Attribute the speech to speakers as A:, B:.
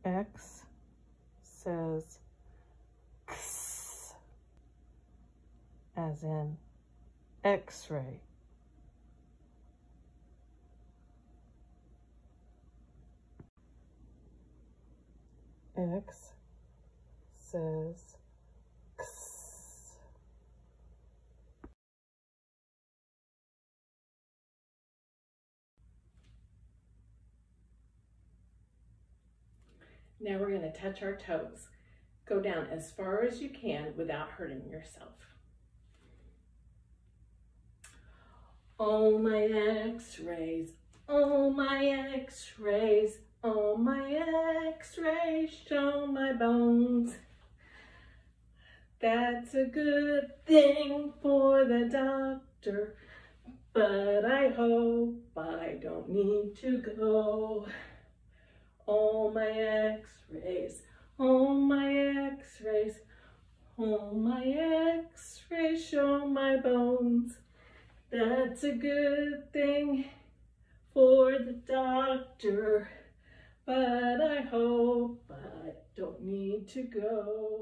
A: X says X, as in X-ray. X says X.
B: Now we're going to touch our toes. Go down as far as you can without hurting yourself. Oh my X-rays, oh my X-rays, oh my X-rays, show my bones. That's a good thing for the doctor, but I hope I don't need to go. Oh my X-rays, oh my X-rays, oh my X-rays, show my bones. That's a good thing for the doctor, but I hope I don't need to go.